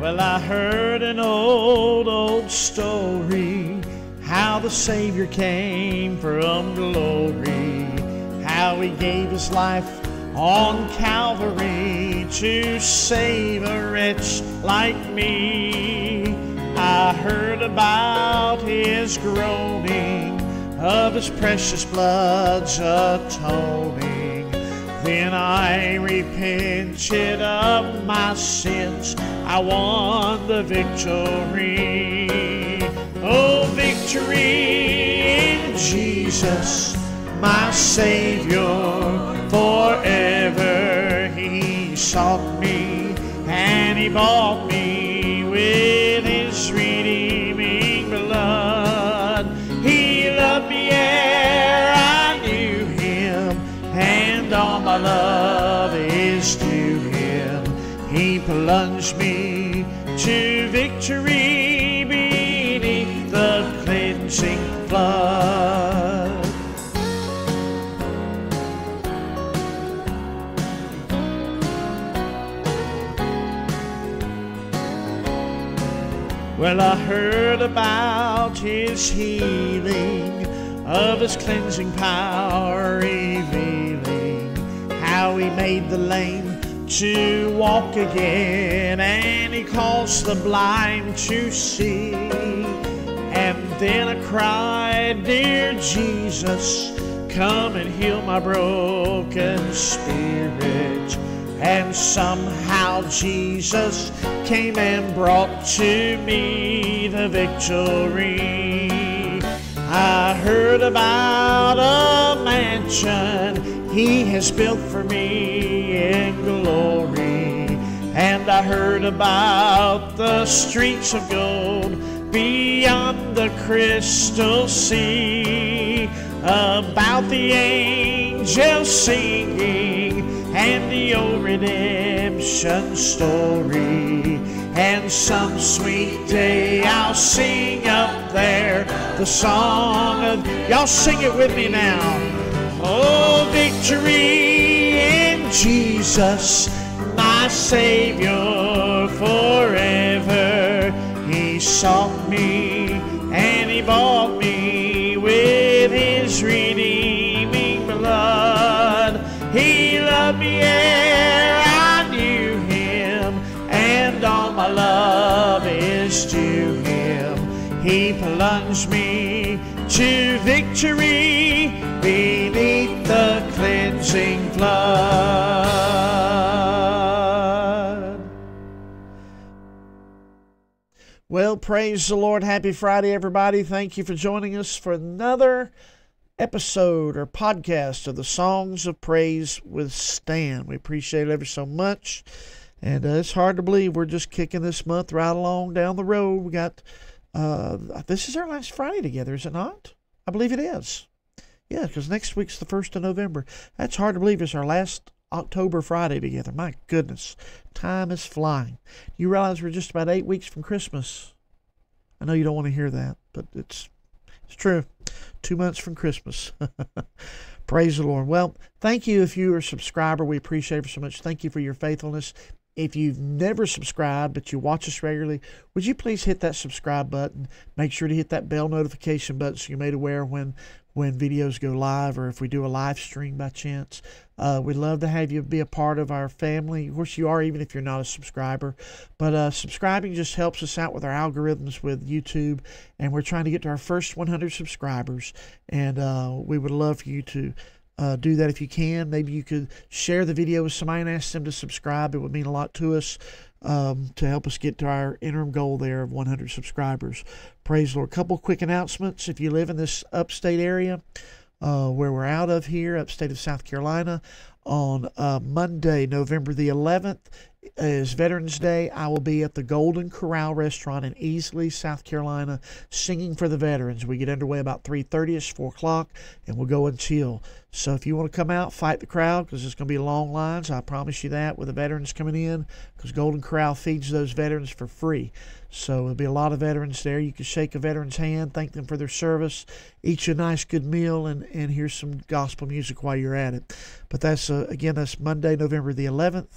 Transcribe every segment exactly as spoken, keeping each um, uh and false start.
Well, I heard an old, old story, how the Savior came from glory, how he gave his life on Calvary to save a wretch like me. I heard about his groaning, of his precious blood's atoning. Then I repented of my sins, I won the victory. Oh, victory in Jesus, my Savior. Forever he sought me, and he bought me with his redeeming blood. He loved me ere I knew him, and all my love is to him. He plunged me to victory beneath the cleansing flood. Well, I heard about his healing, of his cleansing power revealing, how he made the lame to walk again, and he caused the blind to see. And then I cried, dear Jesus, come and heal my broken spirit. And somehow Jesus came and brought to me the victory. I heard about a mansion he has built for me in glory, and I heard about the streets of gold beyond the crystal sea, about the angels singing and the old redemption story. And some sweet day I'll sing up there the song of, y'all sing it with me now. Oh, victory in Jesus, my Savior. Forever he sought me, and he bought me with his redeeming blood. He loved me ere I knew him, and all my love is to him. He plunged me to victory beneath the cleansing flood. Well, praise the Lord. Happy Friday, everybody. Thank you for joining us for another episode or podcast of the Songs of Praise with Stan. We appreciate it ever so much. And uh, it's hard to believe we're just kicking this month right along down the road. We got, uh, this is our last Friday together, is it not? I believe it is. Yeah, because next week's the first of November. That's hard to believe it's our last October Friday together. My goodness, time is flying. You realize we're just about eight weeks from Christmas. I know you don't want to hear that, but it's it's true. Two months from Christmas. Praise the Lord. Well, thank you if you're a subscriber. We appreciate it so much. Thank you for your faithfulness. If you've never subscribed, but you watch us regularly, would you please hit that subscribe button? Make sure to hit that bell notification button so you're made aware when, when videos go live, or if we do a live stream by chance. Uh, we'd love to have you be a part of our family. Of course, you are, even if you're not a subscriber. But uh, subscribing just helps us out with our algorithms with YouTube. And we're trying to get to our first one hundred subscribers. And uh, we would love for you to uh, do that if you can. Maybe you could share the video with somebody and ask them to subscribe. It would mean a lot to us um, to help us get to our interim goal there of one hundred subscribers. Praise the Lord. A couple quick announcements. If you live in this upstate area, Uh, where we're out of here, upstate of South Carolina, on uh, Monday, November the eleventh, is Veterans Day. I will be at the Golden Corral Restaurant in Easley, South Carolina, singing for the veterans. We get underway about three thirty-ish, four o'clock, and we'll go until. So if you want to come out, fight the crowd, because it's going to be long lines. I promise you that, with the veterans coming in, because Golden Corral feeds those veterans for free. So there'll be a lot of veterans there. You can shake a veteran's hand, thank them for their service, eat you a nice good meal, and, and hear some gospel music while you're at it. But that's, uh, again, that's Monday, November the eleventh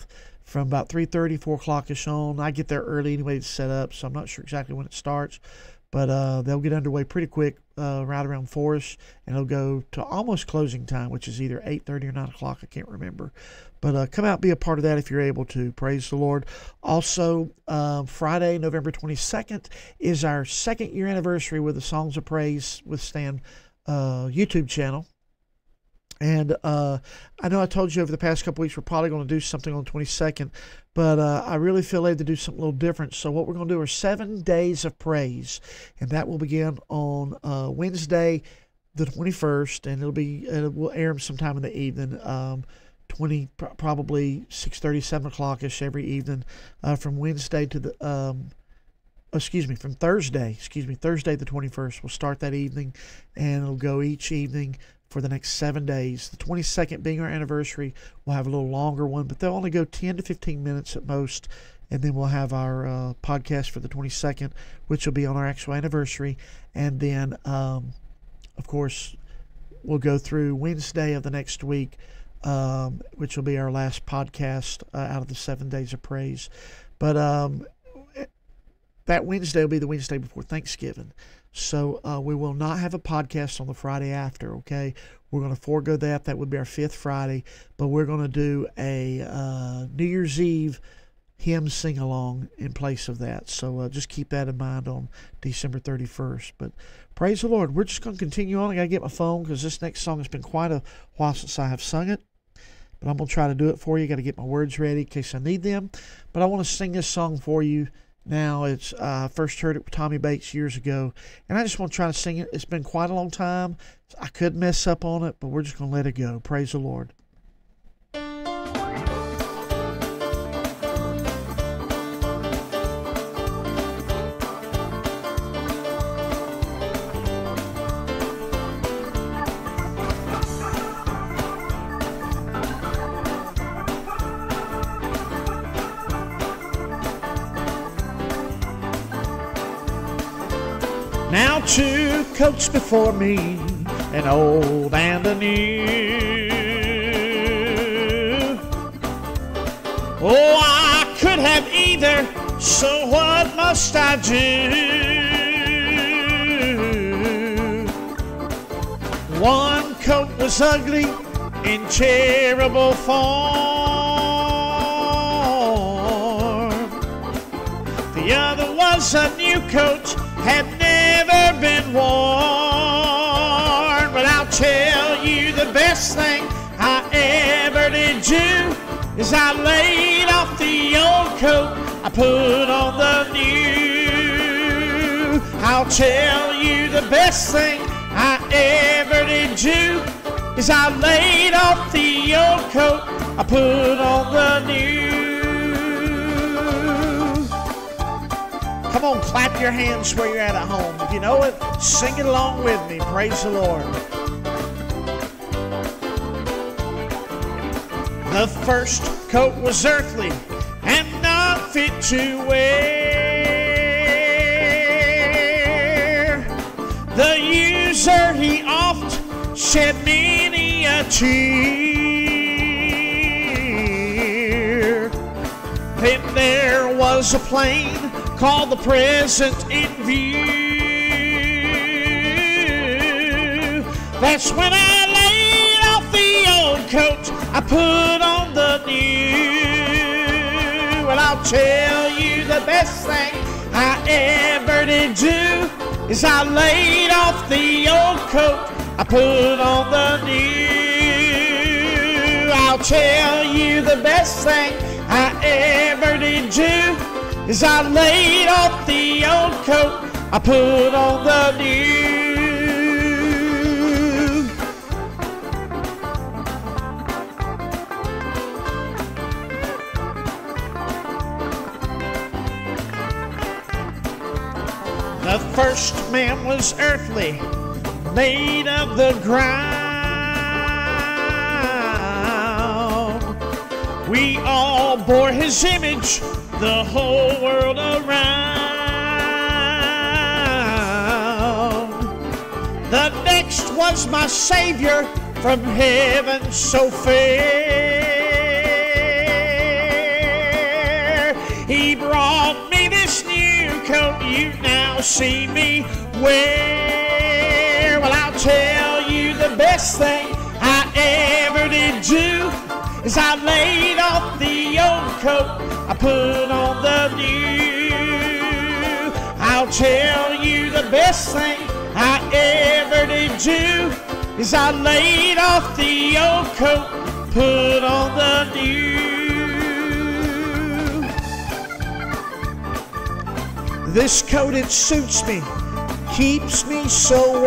from about three thirty, four o'clock-ish on. I get there early anyway to set up, so I'm not sure exactly when it starts. But uh, they'll get underway pretty quick, uh, right around four-ish, and it'll go to almost closing time, which is either eight thirty or nine o'clock. I can't remember. But uh, come out and be a part of that if you're able to. Praise the Lord. Also, uh, Friday, November twenty-second, is our second year anniversary with the Songs of Praise with Stan uh, YouTube channel. And uh, I know I told you over the past couple weeks we're probably going to do something on the twenty-second, but uh, I really feel led to do something a little different. So what we're going to do are seven days of praise, and that will begin on uh, Wednesday, the twenty-first, and it'll be it will air them sometime in the evening, um, twenty probably six thirty, seven o'clock-ish every evening, uh, from Wednesday to the um, excuse me, from Thursday, excuse me, Thursday the twenty-first. We'll start that evening, and it'll go each evening for the next seven days. The twenty-second being our anniversary, we'll have a little longer one, but they'll only go ten to fifteen minutes at most, and then we'll have our uh, podcast for the twenty-second, which will be on our actual anniversary, and then, um, of course, we'll go through Wednesday of the next week, um, which will be our last podcast uh, out of the seven days of praise. But um, that Wednesday will be the Wednesday before Thanksgiving. So uh, we will not have a podcast on the Friday after, okay? We're going to forego that. That would be our fifth Friday. But we're going to do a uh, New Year's Eve hymn sing-along in place of that. So uh, just keep that in mind on December thirty-first. But praise the Lord. We're just going to continue on. I got to get my phone because this next song has been quite a while since I have sung it. But I'm going to try to do it for you. Got to get my words ready in case I need them. But I want to sing this song for you. Now, it's I uh, first heard it with Tommy Bates years ago, and I just want to try to sing it. It's been quite a long time. I could mess up on it, but we're just going to let it go. Praise the Lord. Now two coats before me, an old and a new. Oh, I could have either, so what must I do? One coat was ugly in terrible form. The other was a new coat, had never been worn. But I'll tell you the best thing I ever did do is I laid off the old coat, I put on the new. I'll tell you the best thing I ever did do is I laid off the old coat, I put on the new. Come on, clap your hands where you're at at home. If you know it, sing it along with me. Praise the Lord. The first coat was earthly and not fit to wear. The user, he oft shed many a tear. Then there was a plane called the present in view. That's when I laid off the old coat, I put on the new. Well, I'll tell you the best thing I ever did do is I laid off the old coat, I put on the new. I'll tell you the best thing I ever did do is I laid off the old coat, I put on the new. The first man was earthly, made of the ground. We all bore his image, the whole world around. The next was my Savior from heaven so fair. He brought me this new coat you now see me wear. Well, I'll tell you the best thing I ever did do is I laid off the old coat, I put on the new. I'll tell you the best thing I ever did do is I laid off the old coat, put on the new. This coat, it suits me, keeps me so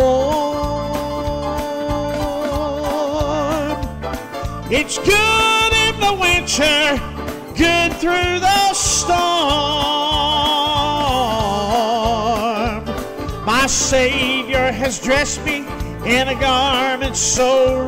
warm. It's good in the winter, good through the storm. My Savior has dressed me in a garment so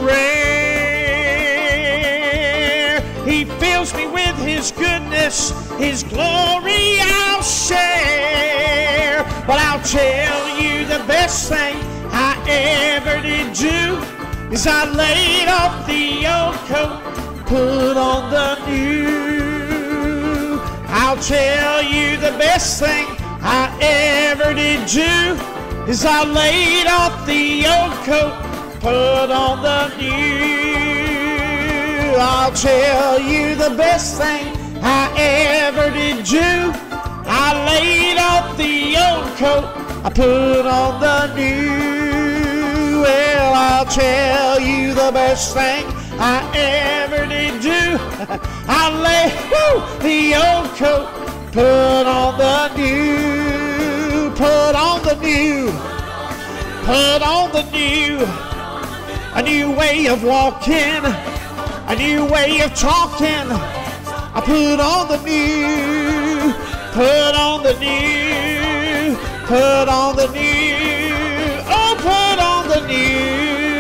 rare. He fills me with His goodness, His glory I'll share. But I'll tell you the best thing I ever did do is I laid off the old coat, put on the new. I'll tell you the best thing I ever did do is I laid off the old coat, put on the new. I'll tell you the best thing I ever did do, I laid off the old coat, I put on the new. Well, I'll tell you the best thing I ever did do, I laid woo, the old coat, put on the new, put on the new, put on the new. A new way of walking, a new way of talking, I put on the new, put on the new, put on the new, oh, put on the new.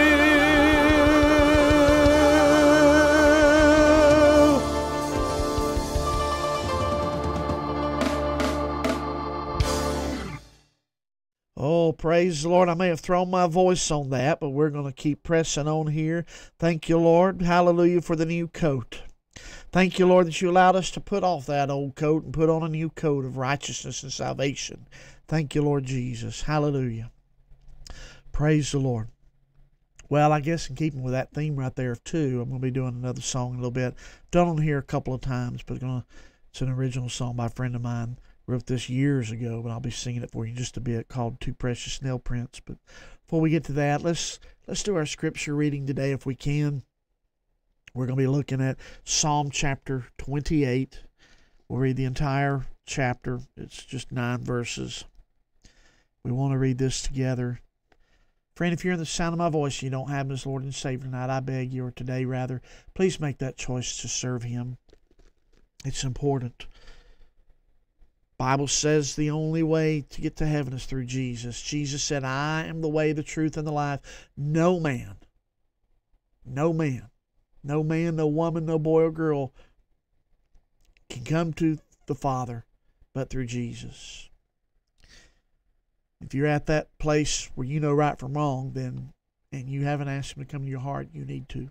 Oh, praise the Lord. I may have thrown my voice on that, but we're going to keep pressing on here. Thank you, Lord. Hallelujah for the new coat. Thank you, Lord, that you allowed us to put off that old coat and put on a new coat of righteousness and salvation. Thank you, Lord Jesus. Hallelujah. Praise the Lord. Well, I guess in keeping with that theme right there, too, I'm going to be doing another song in a little bit. Done on here a couple of times, but it's, gonna, it's an original song by a friend of mine. Wrote this years ago, but I'll be singing it for you in just a bit, called Two Precious Nailprints. But before we get to that, let's let's do our scripture reading today if we can. We're going to be looking at Psalm chapter twenty-eight. We'll read the entire chapter. It's just nine verses. We want to read this together. Friend, if you're in the sound of my voice and you don't have Him as Lord and Savior tonight, I beg you, or today rather, please make that choice to serve Him. It's important. Bible says the only way to get to heaven is through Jesus. Jesus said, I am the way, the truth, and the life. No man, no man, no man, no woman, no boy or girl can come to the Father but through Jesus. If you're at that place where you know right from wrong, then, and you haven't asked Him to come to your heart, you need to.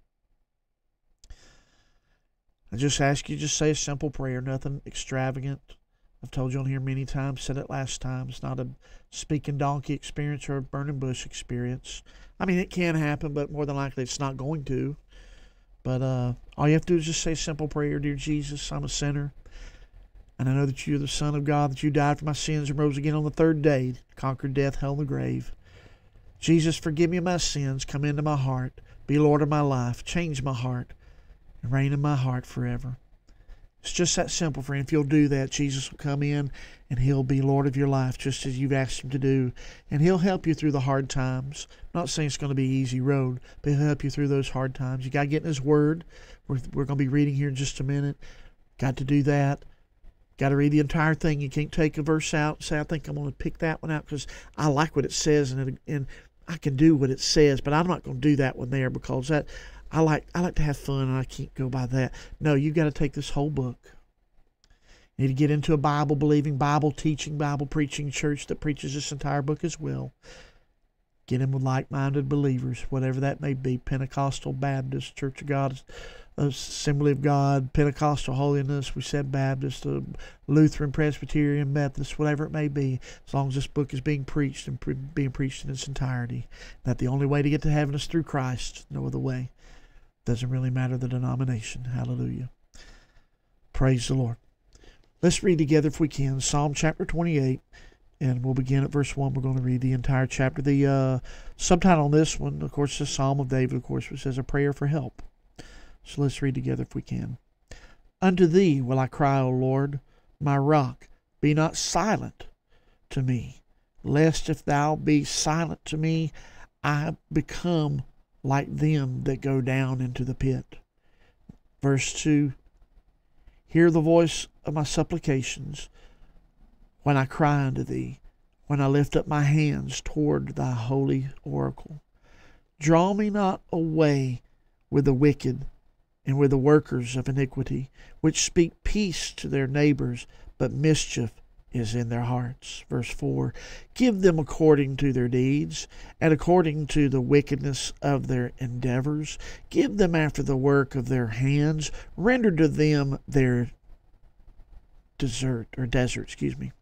I just ask you, just say a simple prayer, nothing extravagant. I've told you on here many times, said it last time. It's not a speaking donkey experience or a burning bush experience. I mean, it can happen, but more than likely it's not going to. But uh, all you have to do is just say a simple prayer. Dear Jesus, I'm a sinner, and I know that you're the Son of God, that you died for my sins and rose again on the third day, conquered death, hell, and the grave. Jesus, forgive me my sins. Come into my heart. Be Lord of my life. Change my heart and reign in my heart forever. It's just that simple, friend. If you'll do that, Jesus will come in and He'll be Lord of your life just as you've asked Him to do. And He'll help you through the hard times. I'm not saying it's going to be an easy road, but He'll help you through those hard times. You got to get in His Word. We're, we're going to be reading here in just a minute. Got to do that. Got to read the entire thing. You can't take a verse out and say, I think I'm going to pick that one out because I like what it says and, it, and I can do what it says, but I'm not going to do that one there because that... I like I like to have fun, and I can't go by that. No, you've got to take this whole book. You need to get into a Bible-believing, Bible-teaching, Bible-preaching church that preaches this entire book as well. Get in with like-minded believers, whatever that may be, Pentecostal, Baptist, Church of God, Assembly of God, Pentecostal Holiness, we said Baptist, uh, Lutheran, Presbyterian, Methodist, whatever it may be, as long as this book is being preached and pre- being preached in its entirety. That the only way to get to heaven is through Christ, no other way. Doesn't really matter the denomination. Hallelujah. Praise the Lord. Let's read together if we can, Psalm chapter twenty-eight, and we'll begin at verse one. We're going to read the entire chapter. The uh, subtitle on this one, of course, is Psalm of David, of course, which says a prayer for help. So let's read together if we can. Unto thee will I cry, O Lord, my rock, be not silent to me, lest if thou be silent to me, I become like them that go down into the pit. Verse two, hear the voice of my supplications when I cry unto thee, when I lift up my hands toward thy holy oracle. Draw me not away with the wicked and with the workers of iniquity, which speak peace to their neighbors, but mischief is in their hearts. Verse four, give them according to their deeds, and according to the wickedness of their endeavors. Give them after the work of their hands. Render to them their desert, or desert, excuse me.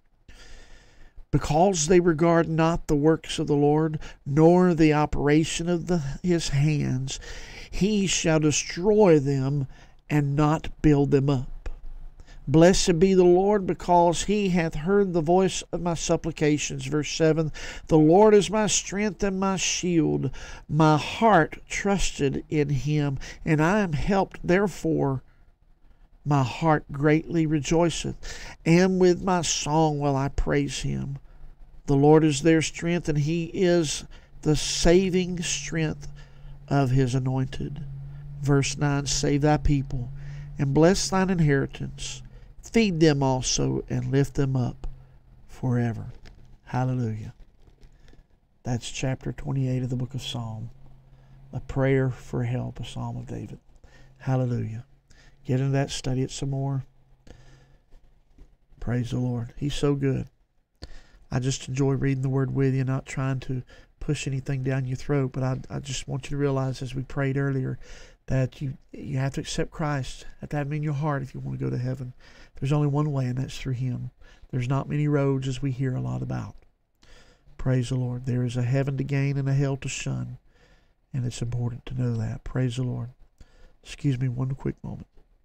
Because they regard not the works of the Lord, nor the operation of the, his hands, he shall destroy them and not build them up. Blessed be the Lord, because he hath heard the voice of my supplications. Verse seven, the Lord is my strength and my shield. My heart trusted in him, and I am helped. Therefore my heart greatly rejoiceth, and with my song will I praise him. The Lord is their strength, and he is the saving strength of his anointed. Verse nine, save thy people, and bless thine inheritance. Feed them also, and lift them up forever. Hallelujah. That's chapter twenty-eight of the book of Psalm. A prayer for help, a psalm of David. Hallelujah. Get into that, study it some more. Praise the Lord. He's so good. I just enjoy reading the word with you, not trying to push anything down your throat, but I, I just want you to realize, as we prayed earlier, that you you have to accept Christ. You have to have him in your heart if you want to go to heaven. There's only one way, and that's through him. There's not many roads, as we hear a lot about. Praise the Lord. There is a heaven to gain and a hell to shun, and it's important to know that. Praise the Lord. Excuse me one quick moment.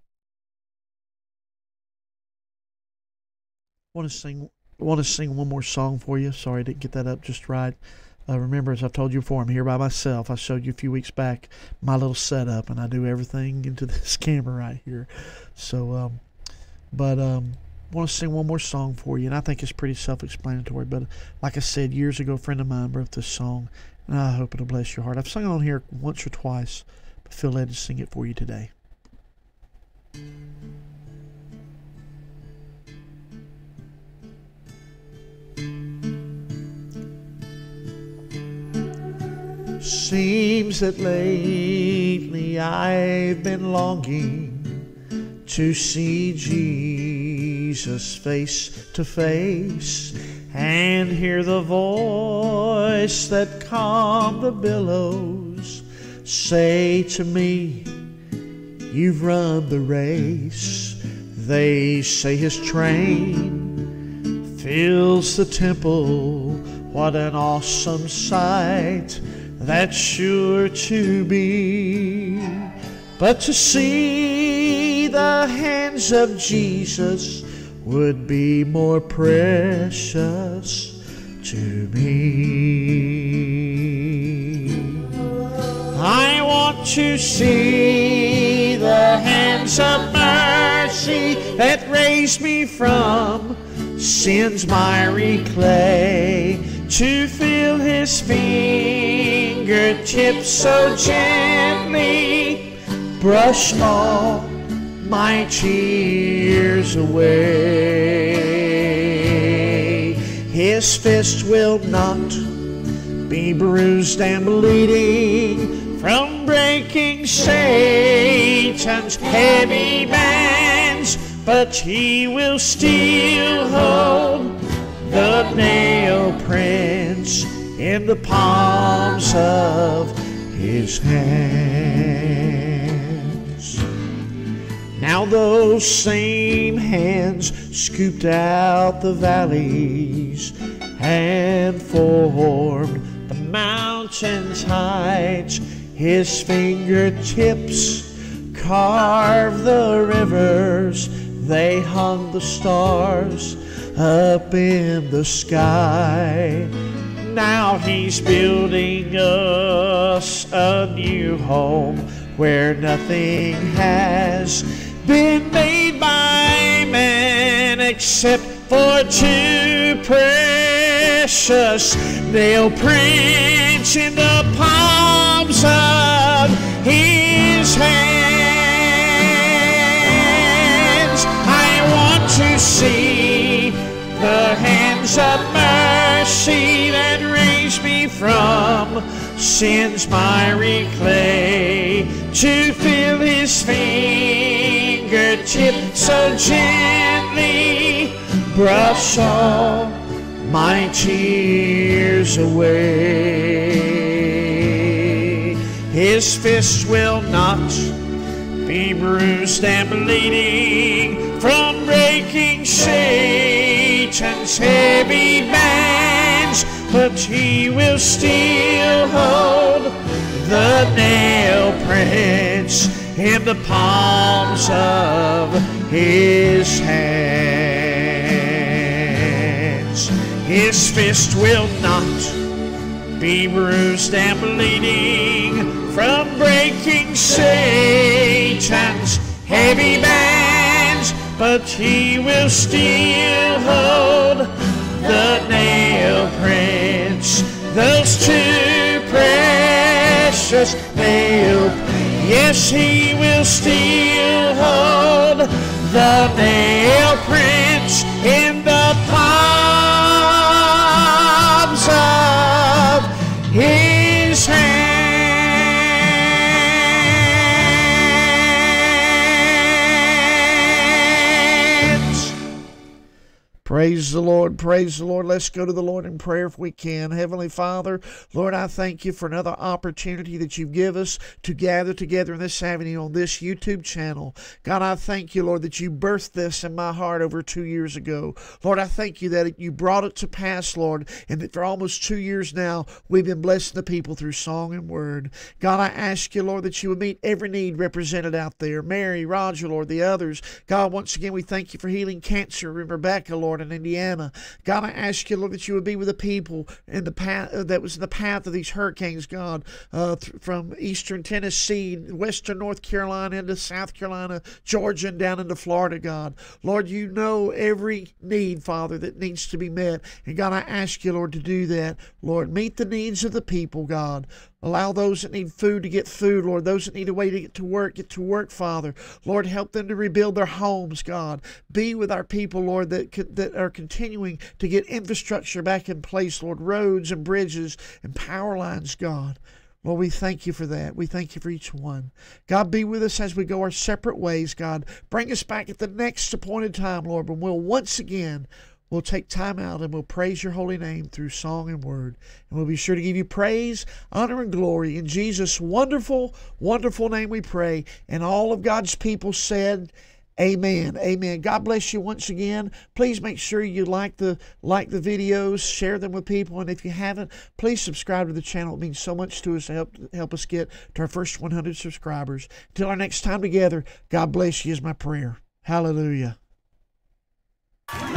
I want to sing, I want to sing one more song for you. Sorry I didn't get that up just right. Uh, remember, as I've told you before, I'm here by myself. I showed you a few weeks back my little setup, and I do everything into this camera right here. So, um, but um, I want to sing one more song for you, and I think it's pretty self-explanatory. But like I said, years ago, a friend of mine wrote this song, and I hope it'll bless your heart. I've sung it on here once or twice, but feel led to sing it for you today. Seems that lately I've been longing to see Jesus face to face, and hear the voice that calmed the billows say to me, you've run the race. They say his train fills the temple. What an awesome sight that's sure to be. But to see the hands of Jesus would be more precious to me. I want to see the hands of mercy that raised me from sin's miry clay, to feel his fingertips so gently brush all my tears away. His fist will not be bruised and bleeding from breaking Satan's heavy bands, but he will still hold the nail prints in the palms of his hands. Now those same hands scooped out the valleys and formed the mountains' heights. His fingertips carved the rivers, they hung the stars up in the sky. Now he's building us a new home where nothing has been made by man except for two precious nail prints in the palms of his hands. I want to see the hands of mercy that raised me from sin's miry clay, to feel his fingertips so gently brush all my tears away. His fist will not be bruised and bleeding from breaking Satan's heavy bands, but he will still hold the nail prints in the palms of his hands. His fist will not be bruised and bleeding from breaking Satan's heavy bands, but he will still hold the nail prints, those two precious nail prints. Yes, he will still hold the nail prints in the palms of his hands. Praise the Lord, praise the Lord. Let's go to the Lord in prayer if we can. Heavenly Father, Lord, I thank you for another opportunity that you give us to gather together in this avenue on this YouTube channel. God, I thank you, Lord, that you birthed this in my heart over two years ago. Lord, I thank you that you brought it to pass, Lord, and that for almost two years now, we've been blessing the people through song and word. God, I ask you, Lord, that you would meet every need represented out there. Mary, Roger, Lord, the others. God, once again, we thank you for healing cancer in Rebecca, Lord, in Indiana. God, I ask you, Lord, that you would be with the people in the path uh, that was in the path of these hurricanes, God, uh, th- from eastern Tennessee, western North Carolina into South Carolina, Georgia, and down into Florida, God. Lord, you know every need, Father, that needs to be met. And God, I ask you, Lord, to do that. Lord, meet the needs of the people, God. Allow those that need food to get food, Lord. Those that need a way to get to work, get to work, Father. Lord, help them to rebuild their homes, God. Be with our people, Lord, that that are continuing to get infrastructure back in place, Lord. Roads and bridges and power lines, God. Lord, we thank you for that. We thank you for each one. God, be with us as we go our separate ways, God. Bring us back at the next appointed time, Lord, when we'll once again We'll take time out and we'll praise your holy name through song and word. And we'll be sure to give you praise, honor, and glory. In Jesus' wonderful, wonderful name we pray. And all of God's people said, amen. Amen. God bless you once again. Please make sure you like the like the videos, share them with people. And if you haven't, please subscribe to the channel. It means so much to us to help, help us get to our first one hundred subscribers. Until our next time together, God bless you is my prayer. Hallelujah.